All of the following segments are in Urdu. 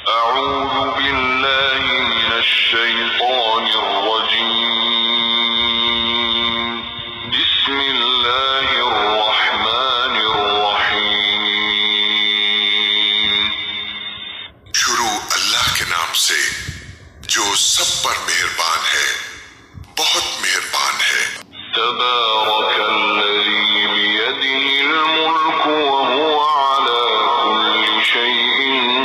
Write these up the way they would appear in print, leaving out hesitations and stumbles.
أعوذ بالله من الشيطان الرجيم بسم الله الرحمن الرحيم شروع اللہ کے نام سے جو سب پر مہربان ہے، بہت مہربان ہے۔ تبارك الذي بيده الملك وهو على كل شيء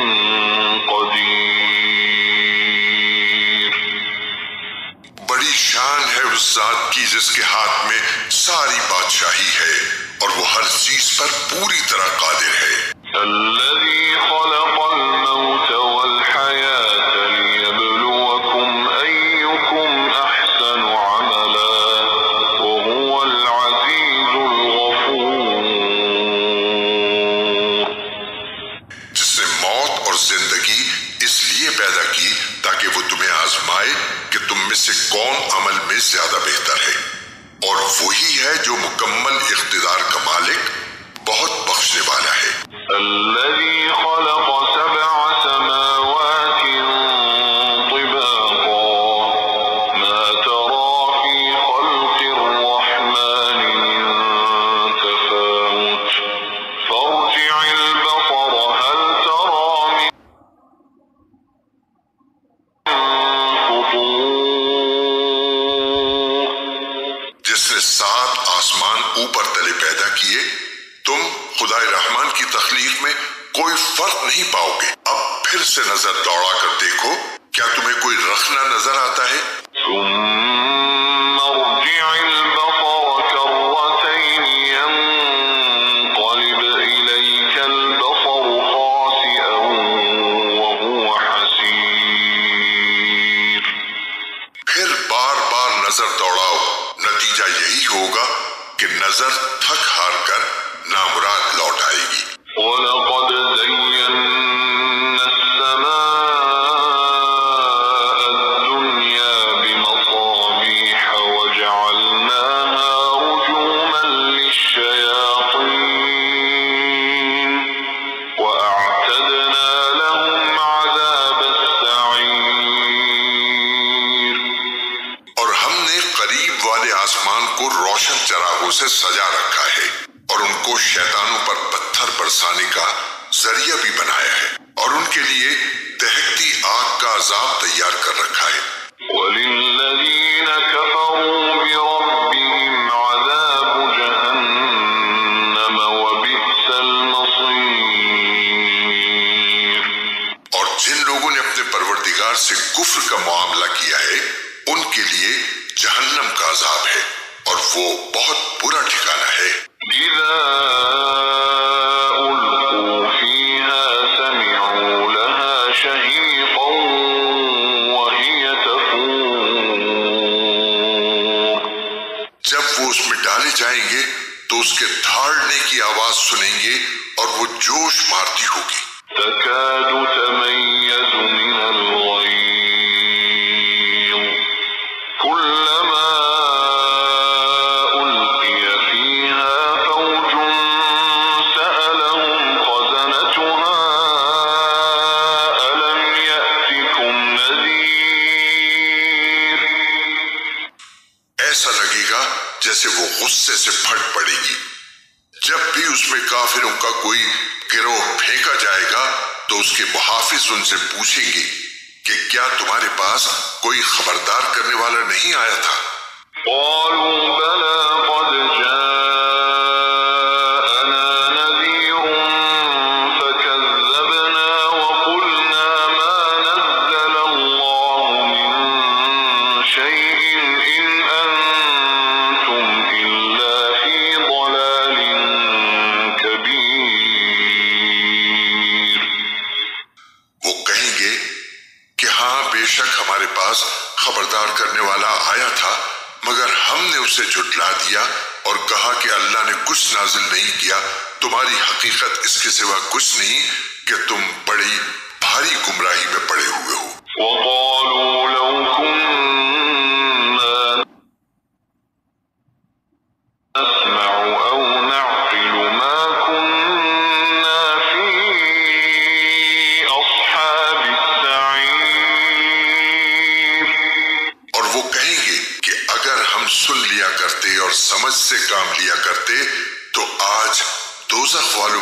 قدير بڑی شان ہے اس ذات کی جس کے ہاتھ میں ساری بادشاہی ہے اور وہ ہر چیز پر پوری طرح قادر ہے۔ الذي خلق الموت والحياة ليبلوكم أيكم أحسن عملا وهو العزيز الغفور جس نے موت اور زندگی اس لیے پیدا کی تاکہ وہ تمہیں آزمائے کہ تم میں سے کون عمل میں زیادہ بہتر ہے، اور وہی ہے جو مکمل اقتدار کا مالک، بہت بخشنے والا ہے۔ الذي خلق سبع سماوات طباقا ما ترى في خلق الرحمن من تفاوت فارجع البصر هل ترى من فطور جس نے 7 آسمان اوپر تلے پیدا کیے، تم خدائے رحمان کی تخلیق میں کوئی فرق نہیں پاؤ گے۔ اب پھر سے نظر دوڑا کر دیکھو، کیا تمہیں کوئی رخنہ نظر آتا ہے؟ ثم ارجع البصر كرتين ينقلب إليك البصر خاسئا وهو حسير پھر بار بار نظر دوڑاؤ، نتیجہ یہی ہوگا کہ نظر تھک ہار کر نامراد لوٹ آئے گی۔ وَلَقَدْ زَيَّنَّا السَّمَاءَ الدُّنْيَا بِمَصَابِيحَ وَجَعَلْنَاهَا رُجُومًا لِلشَّيَاطِينِ وَأَعْتَدْنَا لَهُمْ عَذَابَ السَّعِيرِ اور ہم نے قریب والے آسمان کو روشن چراغوں سے سجا رکھا ہے اور ان کو شیطانوں پر پتھر برسانے کا ذریعہ بھی بنایا ہے، اور ان کے لیے دہکتی آگ کا عذاب تیار کر رکھا ہے۔ وَلِلَّذِينَ كَفَرُوا بِرَبِّهِمْ عَذَابُ جَهَنَّمَ وَبِئْسَ الْمَصِيرُ اور جن لوگوں نے اپنے پروردگار سے کفر کا معاملہ کیا ہے، ان کے لیے جہنم کا عذاب ہے اور وہ بہت برا ٹھکانہ ہے۔ إِذَا أُلْقُوا فِيهَا سَمِعُوا لَهَا شَهِيقًا وَهِيَ تَفُورُ جب وہ اس میں ڈالے جائیں گے تو اس کے دھاڑنے کی آواز سنیں گے اور وہ جوش مارتی ہوگی۔ تَكَادُ تَمَيَّزُ مِنَ الْغَيْظِ كُلَّمَا أُلْقِيَ فِيهَا فَوْجٌ سَأَلَهُمْ خَزَنَتُهَا أَلَمْ يَأْتِكُمْ نَذِيرٌ ایسا لگے گا جیسے وہ غصے سے پھٹ پڑے گی۔ جب بھی اس میں کافروں کا کوئی گروہ پھینکا جائے گا تو اس کے محافظ ان سے پوچھیں گے کہ کیا تمہارے پاس کوئی خبردار کرنے والا نہیں آیا تھا؟ قالوا بلى قد جاءنا نذير فكذبنا وقلنا ما نزل الله من شيء إن أنتم إلا في ضلال كبير وہ کہیں گے کہ ہاں بے شک ہمارے پاس خبردار کرنے والا آیا تھا، مگر ہم نے اسے جھٹلا دیا اور کہا کہ اللہ نے کچھ نازل نہیں کیا، تمہاری حقیقت اس کے سوا کچھ نہیں کہ تم بڑی بھاری گمراہی میں پڑے ہوئے ہو۔ وقالوا لو كنا نسمع أو نعقل ما كنا في أصحاب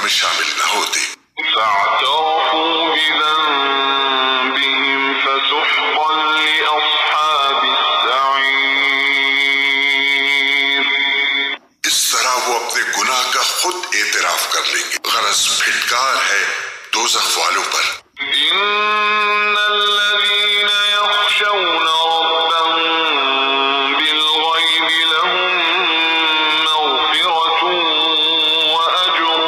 میں شامل نہ ہوتے۔ فاعترفوا بذنبهم فسحقا لأصحاب السعير۔ اس طرح وہ اپنے گناہ کا خود اعتراف کر لیں گے، غرض پھٹکار ہے دوزخ والوں پر۔ إن الذين يخشون ربهم بالغيب لهم مغفرة وأجر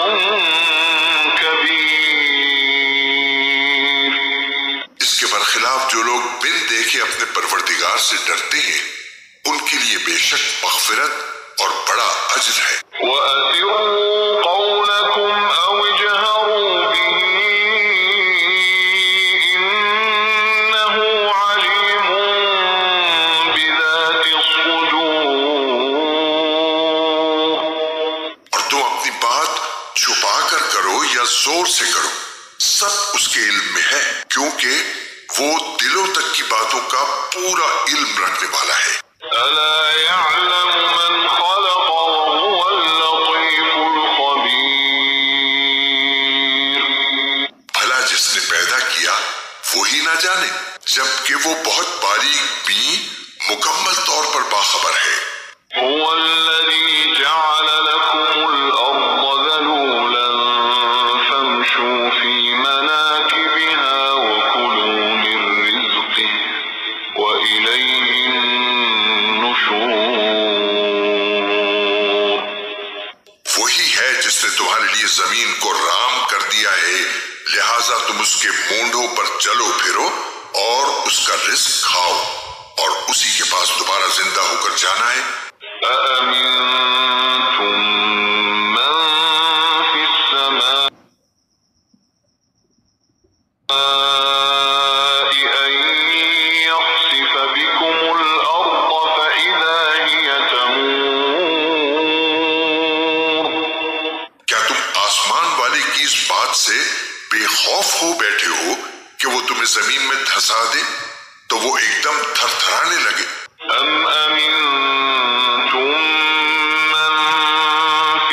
كبير۔ اس کے برخلاف جو لوگ بن دیکھے اپنے پروردگار سے ڈرتے ہیں، ان کے لیے بے شک مغفرت اور بڑا اجر ہے۔ وأسروا قولكم أو اجهروا به إنه عليم بذات الصدور۔ اور تم اپنی بات چھپا کر کرو یا زور سے کرو، سب اس کے علم میں ہے، کیونکہ وہ دلوں تک کی باتوں کا پورا علم رکھنے والا ہے۔ ألا يعلم من خلق وهو اللطيف الخبير۔ بھلا جس نے پیدا کیا وہی نہ جانے، جبکہ وہ بہت باریک بین مکمل طور پر باخبر ہے۔ هو الذي جعل لكم الأرض ذلولا فامشوا في مناكبها وكلوا من رزقه وإليه النشور۔ وہی ہے جس نے تمہارے لیے زمین کو رام کر دیا ہے، لہٰذا تم اس کے مونڈوں پر چلو پھرو اور اس کا رزق کھاؤ، اور اسی کے پاس دوبارہ زندہ ہو کر جانا ہے۔ أأمنتم من في السماء أن يخسف بكم الأرض فإذا هي تمور۔ کیا تم آسمان والے کی اس بات سے بے خوف ہو بیٹھے ہو کہ وہ تمہیں زمین میں دھسا دے تو وہ ایک دم تھر تھرانے لگے؟ أم أمنتم من في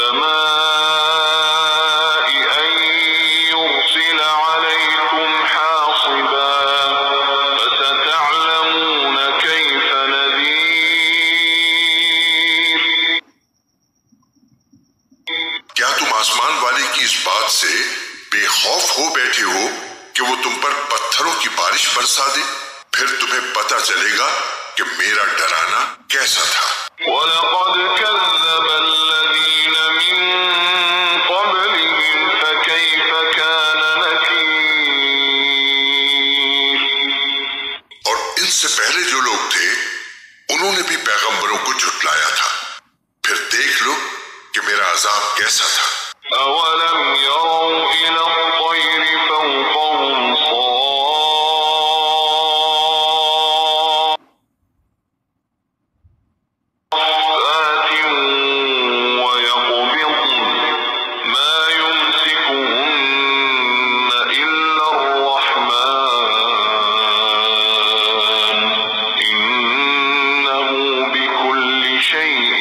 السماء أن يرسل عليكم حاصبا فستعلمون كيف نذير۔ کیا تم آسمان والے کی اس بات سے بے خوف ہو بیٹھے ہو کہ وہ تم پر پتھروں کی بارش برسا دے؟ پھر تمہیں پتہ چلے گا کہ میرا ڈرانا کیسا تھا۔ وَلَقَدْ كَذَّبَ الَّذِينَ مِن قَبْلِهِمْ فَكَيْفَ كَانَ نَكِيرِ۔ اور ان سے پہلے جو لوگ تھے انہوں نے بھی پیغمبروں کو جھٹلایا تھا، پھر دیکھ لو کہ میرا عذاب کیسا تھا۔ أَوَلَمْ يَرَوْا إِلَى الطَّيْرِ فَوْقَهُمْ صَافَّاتٍ وَيَقْبِضْنَ مَا يُمْسِكُهُنَّ إِلَّا الرَّحْمَنُ إِنَّهُ بِكُلِّ شَيْءٍ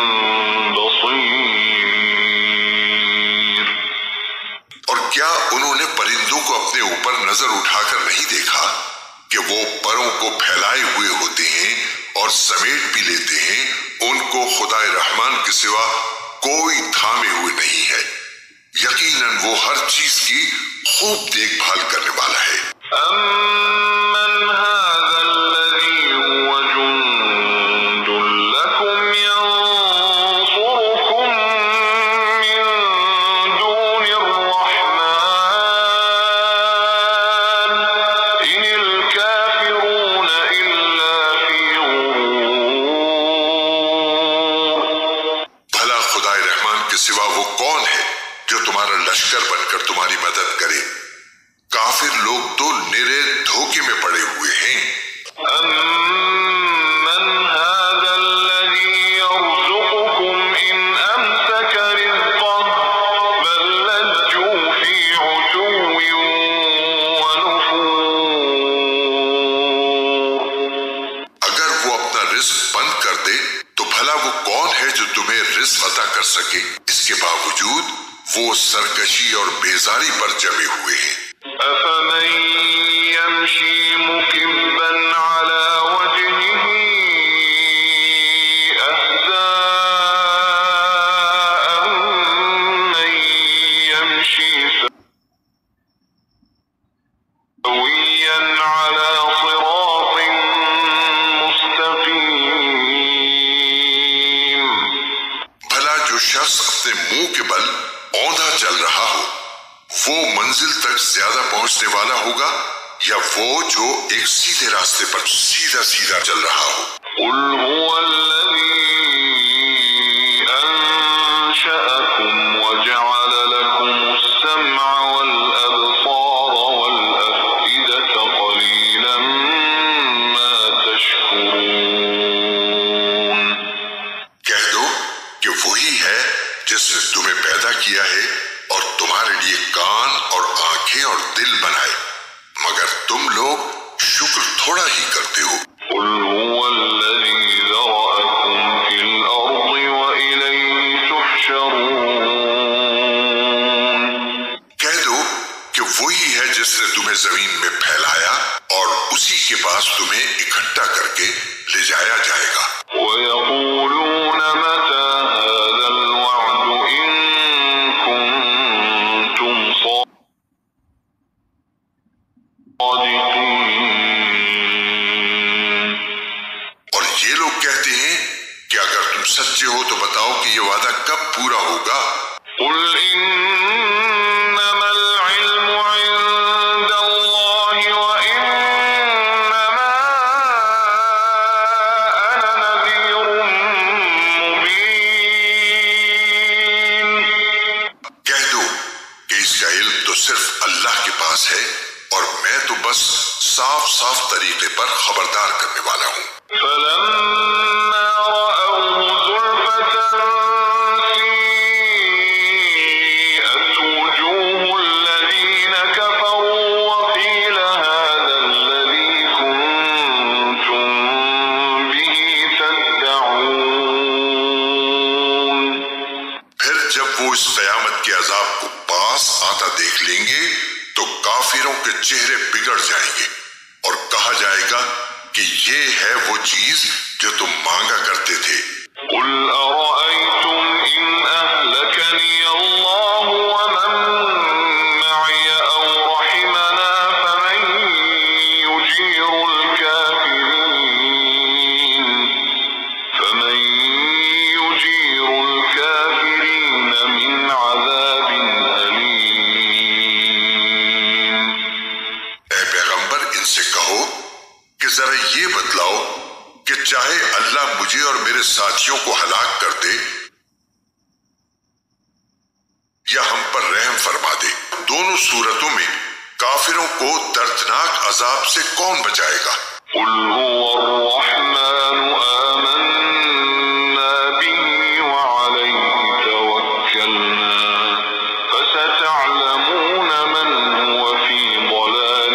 بَصِيرٌ۔ اور کیا انہوں نے پرندوں کو اپنے اوپر نظر اٹھا کر نہیں دیکھا کہ وہ پروں کو پھیلائے ہوئے ہوتے ہیں اور سمیٹ بھی لیتے ہیں، ان کو خدا رحمان کے سوا کوئی تھامے ہوئے نہیں ہے، یقیناً وہ ہر چیز کی خوب دیکھ بھال کرنے والا ہے۔ أَمَّنْ هَذَا الَّذِي هُوَ جُندٌ لَكُمْ يَنصُرُكُم مِّن دُونِ الرَّحْمَنِ إِنِ الْكَافِرُونَ إِلَّا فِي غُرُورٍ۔ بھلا خدا رحمان کے سوا وہ کون ہے جو تمہارا لشکر بن کر تمہاری مدد کرے؟ کافر لوگ تو نرے دھوکے میں پڑے ہوئے ہیں۔ أَمَّنْ هَذَا الَّذِي يَرْزُقُكُمْ إِنْ أَمْسَكَ رِزْقَهُ بَل لَّجُّوا فِي عُتُوٍّ وَنُفُورٍ۔ اگر وہ اپنا رزق بند کر دے تو بھلا وہ کون ہے جو تمہیں رزق عطا کر سکے؟ اس کے باوجود وہ سرکشی اور بیزاری پر جمے ہوئے ہیں۔ أفمن يمشي مكبا على وجهه أهدى أمن يمشي سويا على صراط مستقيم۔ بھلا جو شخص اپنے منہ کے بل اوندھا چل رہا ہو وہ منزل تک زیادہ پہنچنے والا ہوگا یا وہ جو ایک سیدھے راستے پر سیدھا سیدھا چل رہا ہو؟ قل هو الذي أنشأكم وجعل لكم السمع والأبصار والأفئدة قليلا ما تشكرون۔ کہہ دو کہ وہی ہے جس نے تمہیں پیدا کیا ہے اور تمہارے لیے کان اور آنکھیں اور دل بنائے، مگر تم لوگ شکر تھوڑا ہی کرتے ہو۔ قل هو الذي ذرأكم في الأرض وإليه تحشرون۔ کہہ دو کہ وہی ہے جس نے تمہیں زمین میں پھیلایا اور اسی کے پاس تمہیں اکٹھا کر کے لے جایا جائے گا۔ ويقولون متى هذا الوعد إن كنتم صادقين۔ اور یہ لوگ کہتے ہیں کہ اگر تم سچے ہو تو بتاؤ کہ یہ وعدہ کب پورا ہوگا؟ قل إنما العلم عند الله وإنما أنا نذير مبين۔ کہہ دو کہ اس کا علم تو صرف اللہ کے پاس ہے اور میں تو بس صاف صاف طریقے پر خبردار کرنے والا ہوں۔ فلما رأوه زلفة سيئت وجوه الذين كفروا وقيل هذا الذي كنتم به تدعون۔ پھر جب وہ اس قیامت کے عذاب کو پاس آتا دیکھ لیں گے تو کافروں کے چہرے بگڑ جائیں گے اور کہا جائے گا کہ یہ ہے وہ چیز جو تم مانگا کرتے تھے۔ قل أرأيتم إن أهلكني الله ومن معي أو رحمنا فمن يجير الكافرين من عذاب أليم۔ اے پیغمبر ان سے کہو کہ ذرا یہ بتلاؤ کہ چاہے اللہ مجھے اور میرے ساتھیوں کو ہلاک کر دے یا ہم پر رحم فرما دے، دونوں صورتوں میں کافروں کو دردناک عذاب سے کون بچائے گا؟ قل هو الرحمن آمنا به وعليه توكلنا فستعلمون من هو في ضلال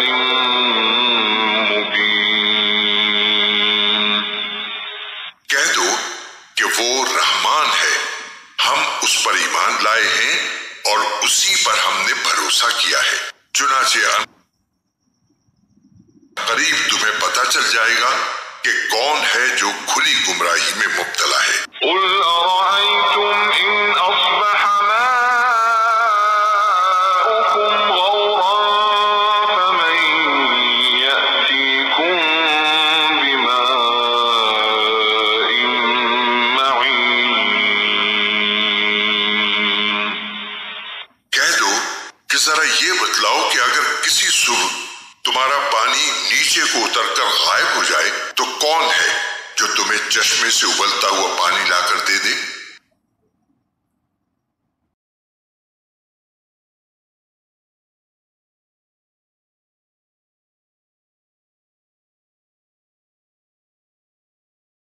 مبين۔ کہہ دو کہ وہ رحمان ہے، ہم اس پر ایمان لائے ہیں اور اسی پر ہم نے بھروسہ کیا ہے، چنانچہ قریب تمہیں پتہ چل جائے گا کہ کون ہے جو کھلی گمراہی میں مبتلا ہے۔ قل أرأيتم إن أصبح ماؤكم غورا فمن يأتيكم بماء معين۔ کہہ دو کہ ذرا یہ بتلاؤ کہ اگر کسی صبح تمہارا پانی نیچے کو اتر کر غائب ہو جائے تو کون ہے جو تمہیں چشمے سے ابلتا ہوا پانی لا کر دے دے؟